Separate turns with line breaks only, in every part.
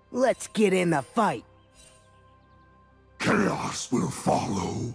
Let's get in the fight.
Chaos will follow.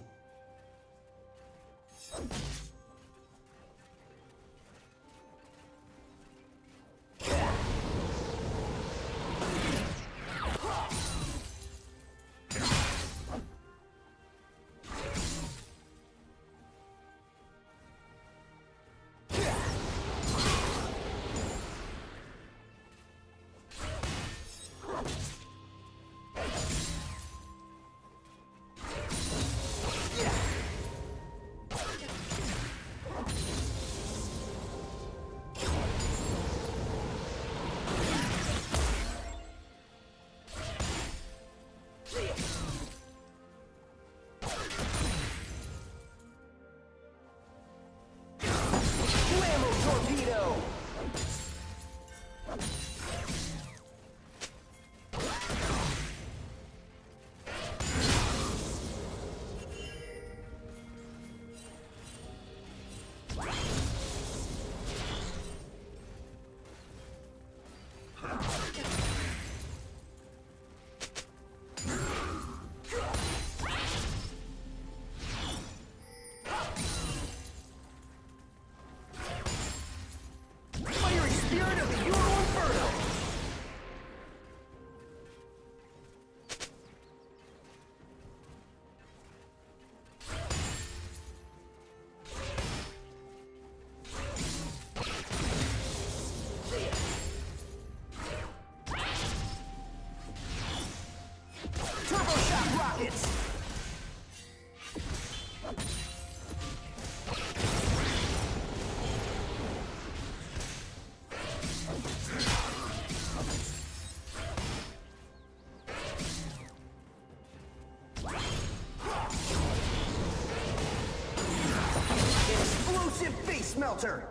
Smelter!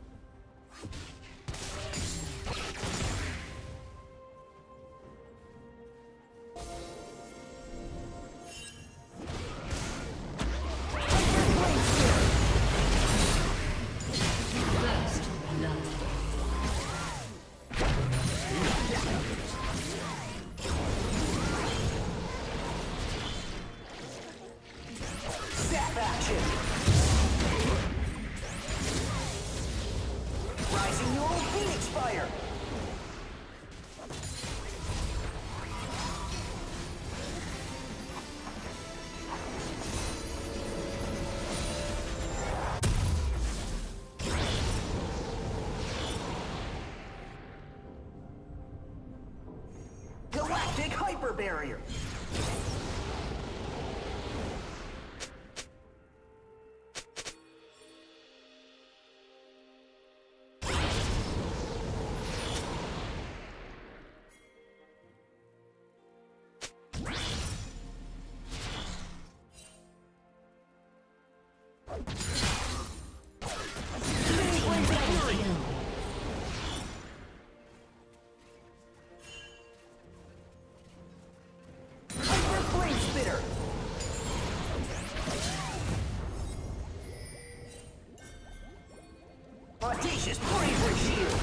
Zap action! Rising Neural Phoenix Fire! Galactic Hyper Barrier! Audacious Bravery Shield!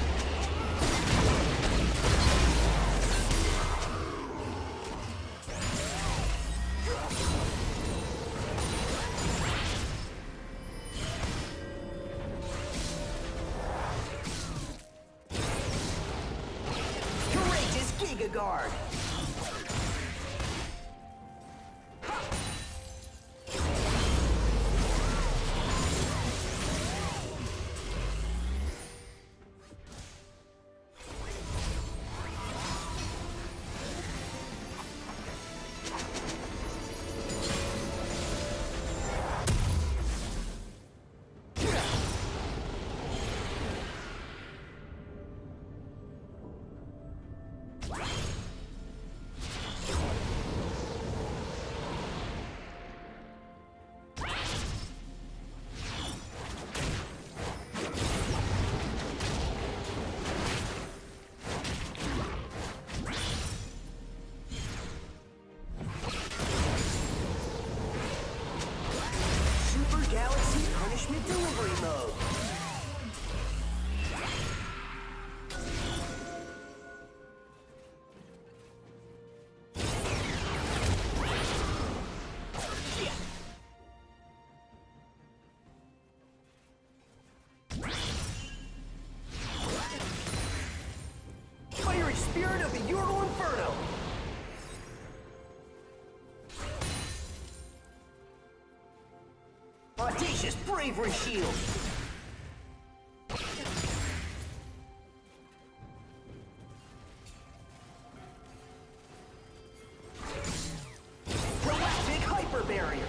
Courageous Giga Guard! spirit of the Ural Inferno! Audacious bravery shield! Galactic hyper barrier!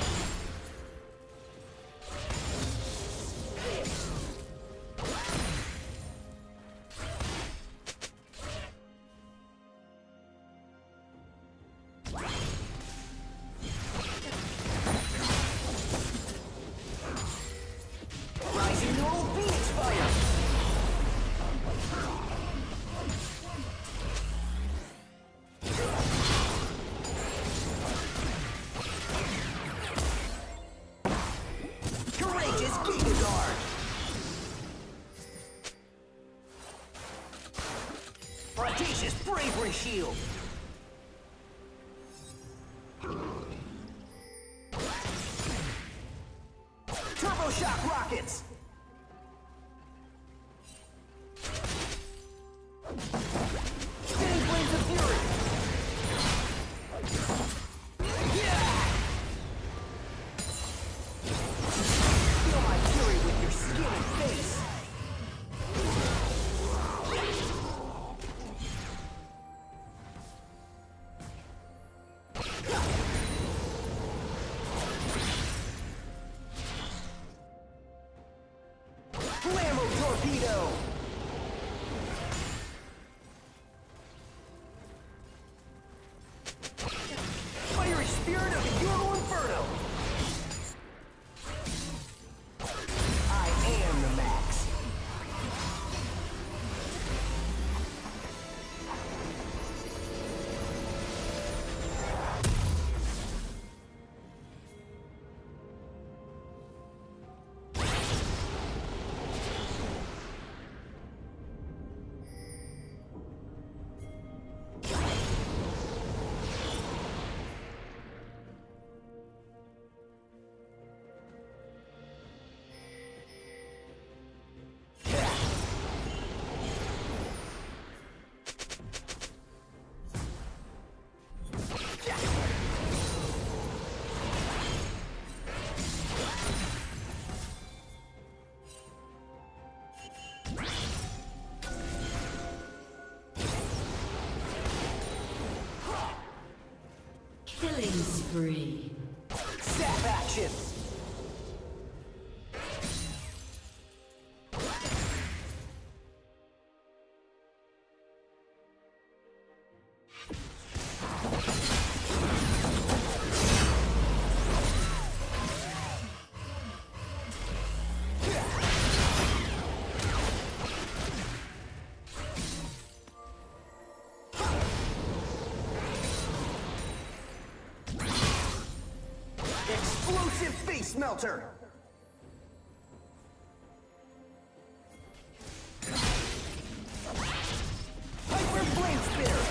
Audacious bravery shield! Turbo shock rockets! Spinning flames of fury! Feel my fury with your skin and face! Torpedo! Fiery spirit of the Ural Inferno! I am the max.
Killing spree.
Zap action! Explosive face melter! Hyper flame spitter!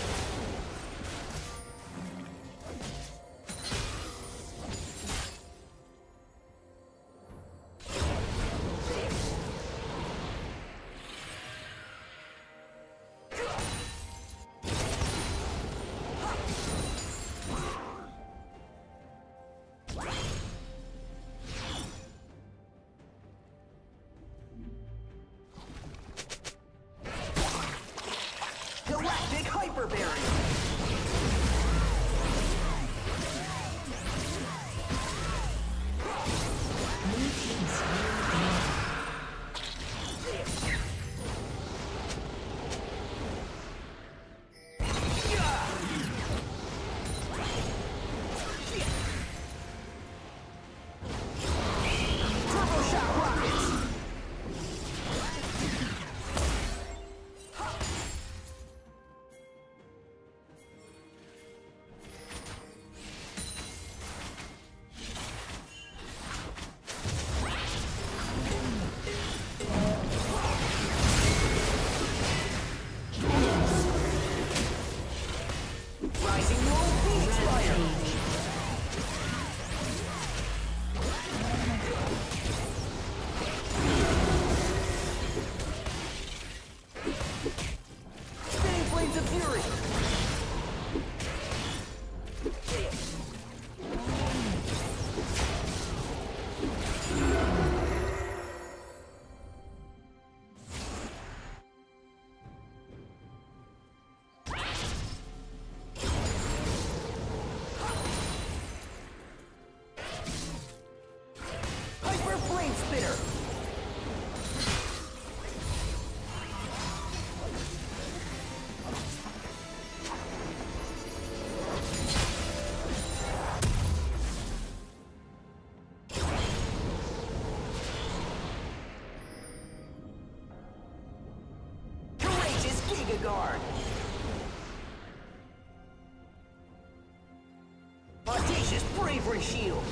Galactic hyper barrier! Turbo shock rockets! fury! Hyper flame spitter! Guard. Audacious bravery shield.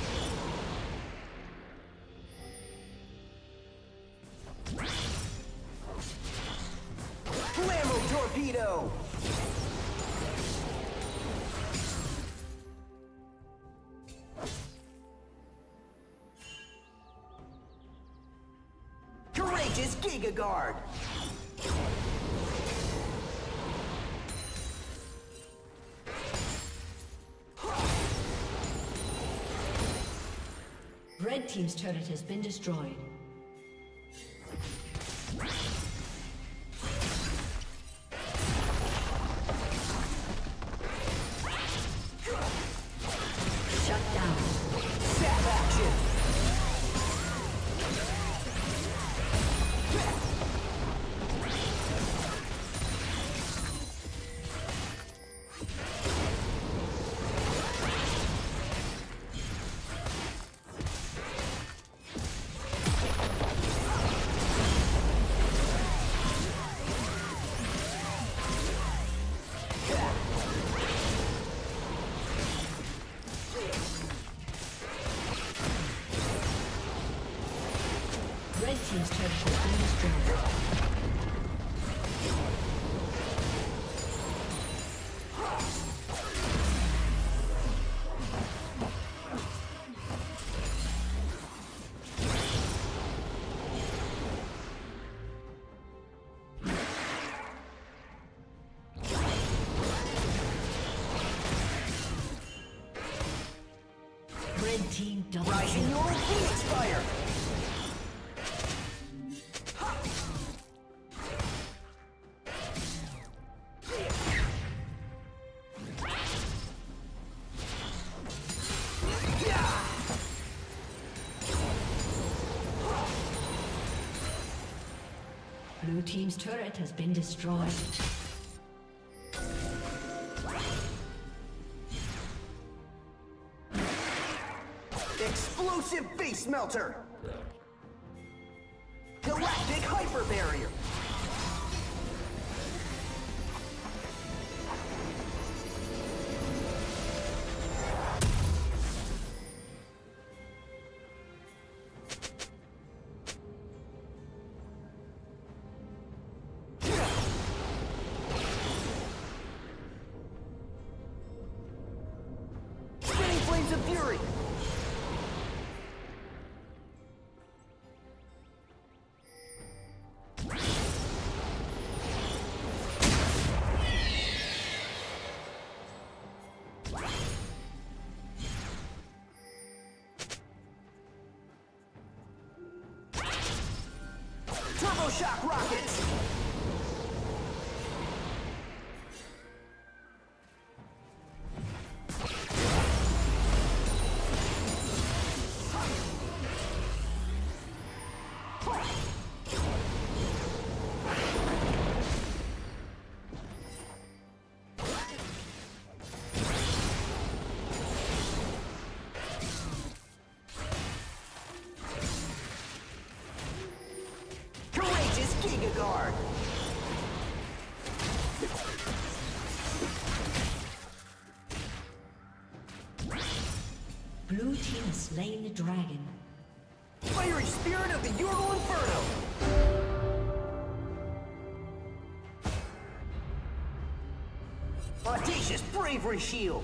Flammo torpedo. Courageous Giga Guard.
Red team's turret has been destroyed. Shut down.
Zap action.
Red team's turret has been destroyed. Red team double
Rising
kill.
your Phoenix Fire.
Blue team's turret has been destroyed.
Explosive face melter. Galactic hyper barrier. Spinning flames of fury. Turbo shock rockets. Courageous Giga Guard.
Blue team has slain the dragon.
Fiery spirit of the Ural Inferno. Audacious bravery shield.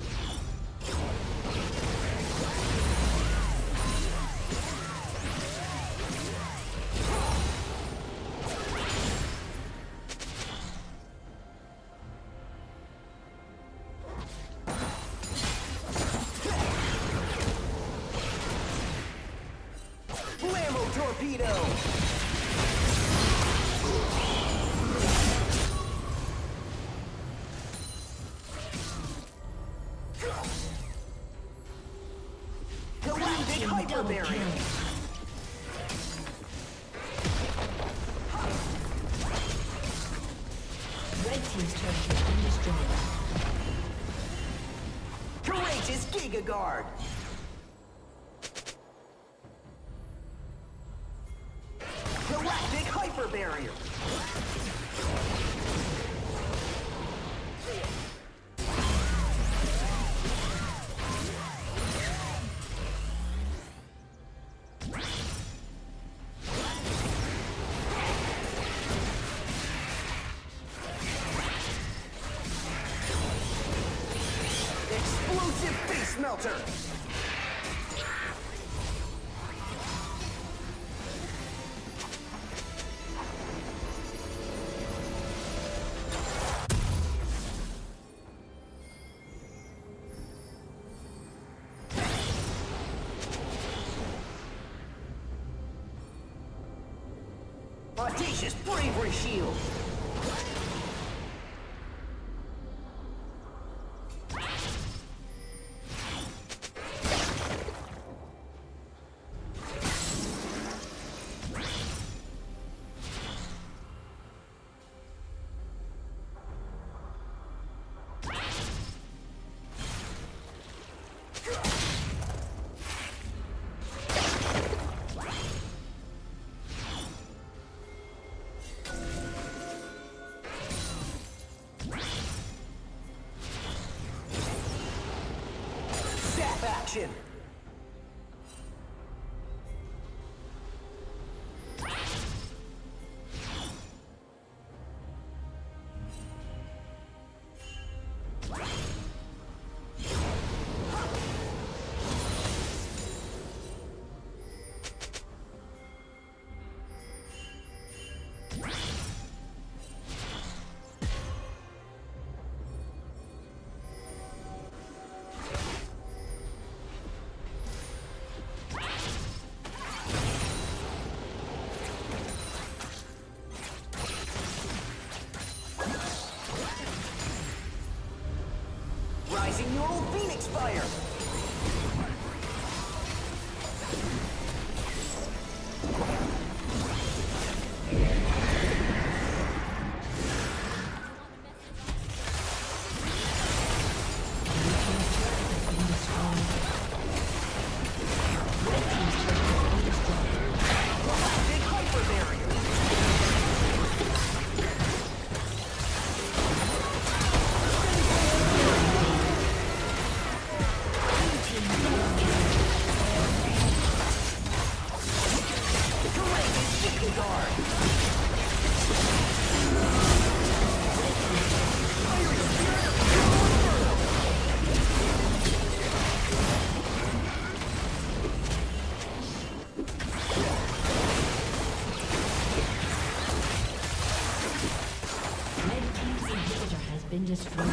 torpedo! Galactic hyper barrier!
Red team's turret has been destroyed.
Courageous Giga Guard! Galactic hyper barrier! Explosive face melter! Audacious bravery shield! Action! Rising neural Phoenix Fire! Galactic hyper barrier!
Been destroyed.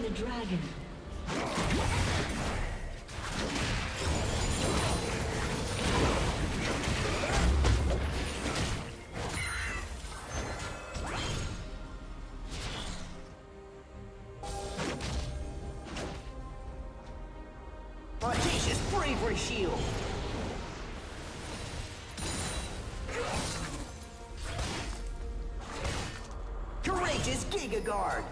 the dragon.
Audacious bravery shield. Courageous Giga Guard.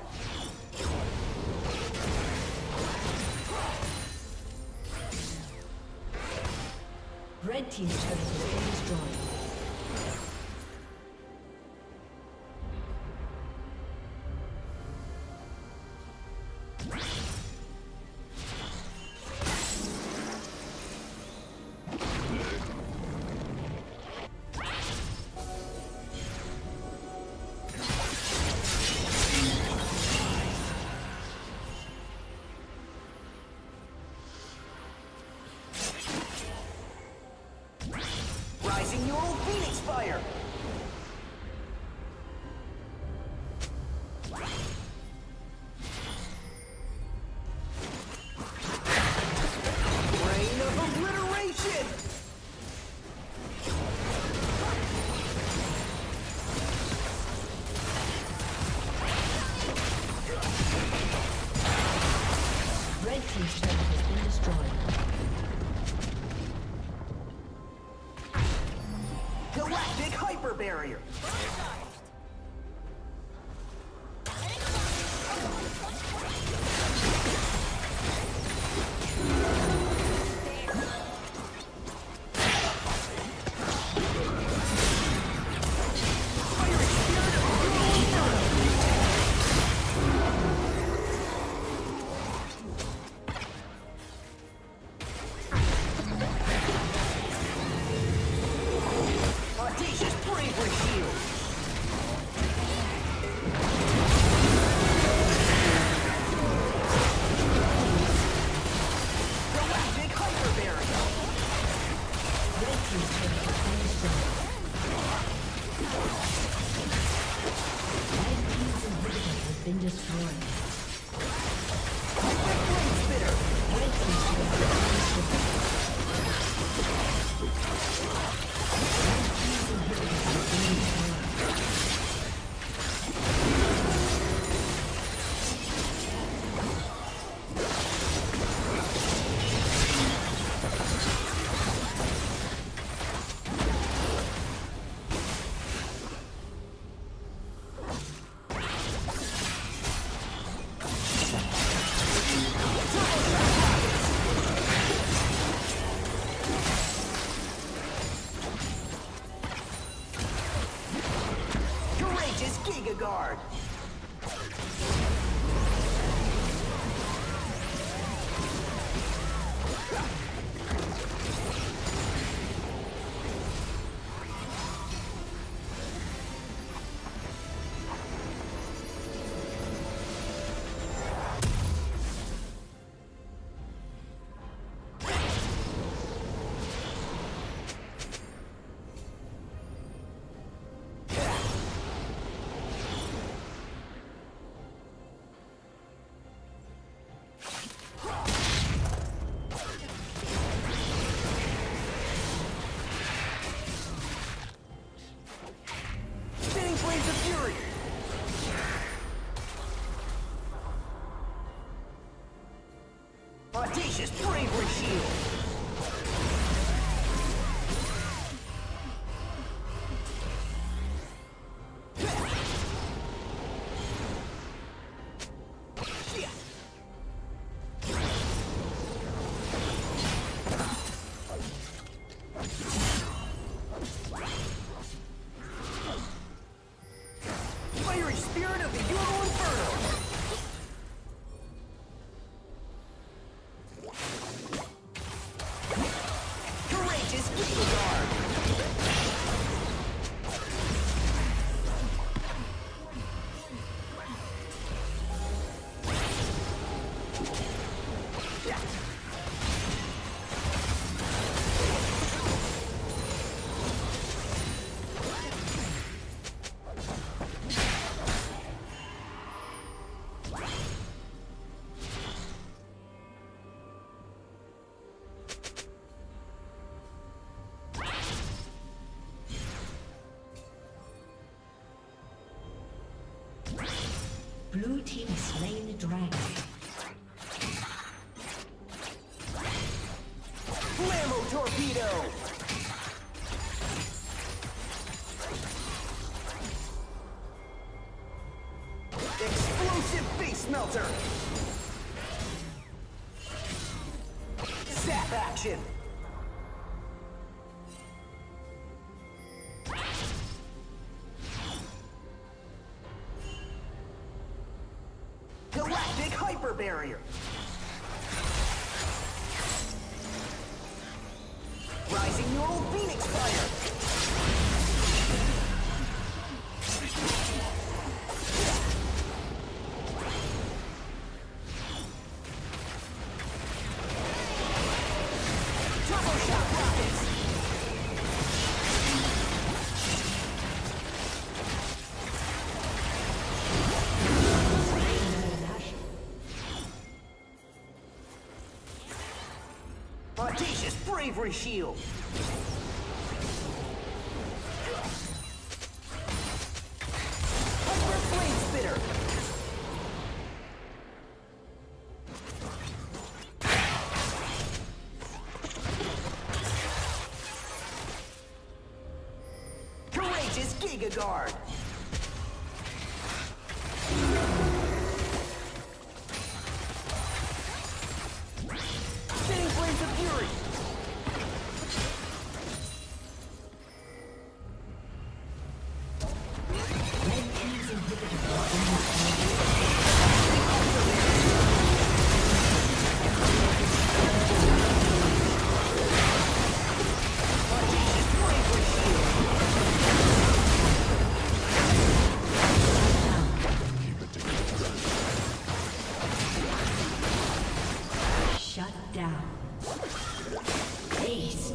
Red team's turret has been destroyed.
Rising your old Phoenix Fire. Rain of obliteration.
Red team's turret has been destroyed.
Galactic Hyper Barrier. Audacious bravery shield. Galactic Hyper Barrier.
Red team's turret has been destroyed. Red team's inhibitor has been destroyed.
Flame Spitter.
Red team's turret has been destroyed.
Courageous Giga Guard. Spinning Flames of Fury. Audacious bravery shield. Fiery Spirit of the Euro Inferno. Courageous Giga Guard.
has slain the dragon.
Flammo torpedo! Explosive face melter! Zap action! Galactic hyper barrier! Rising neural phoenix fire! Turbo shock rockets! Audacious bravery shield! Hyper flame spitter! Courageous Giga Guard! Spinning Flames of Fury!
Red team's inhibitor
Audacious bravery shield!
shut down. Aced.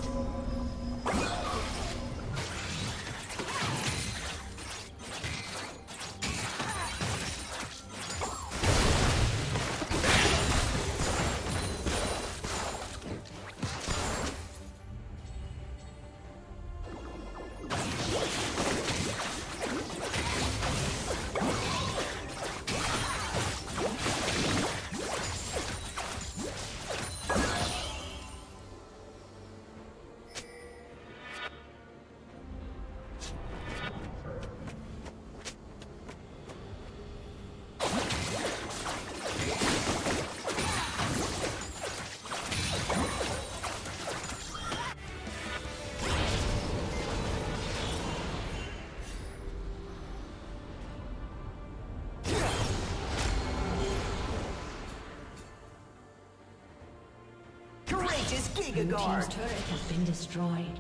Courageous Giga
Blue
Guard!
team's turret has been destroyed.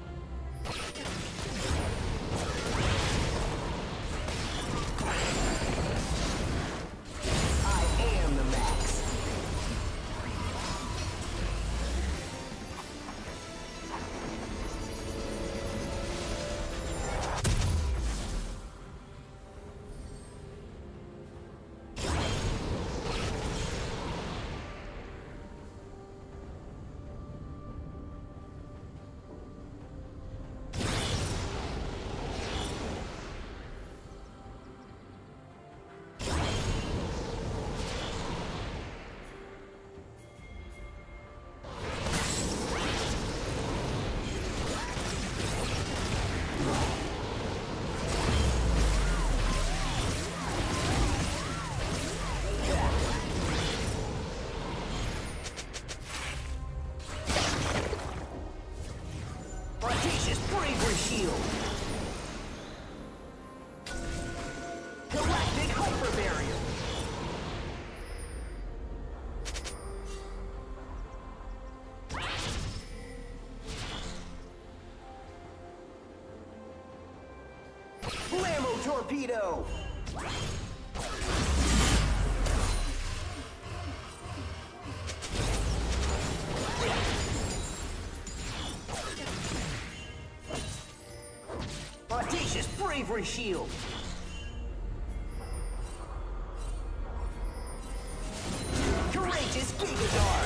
I am the max. Audacious bravery shield! Galactic hyper barrier! Flammo torpedo! Audacious bravery shield! Courageous Giga Guard!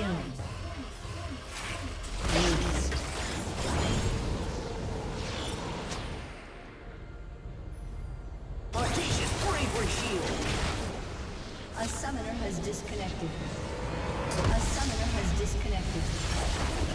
slain. Aced.
Audacious bravery shield.
A summoner has disconnected. A summoner has disconnected.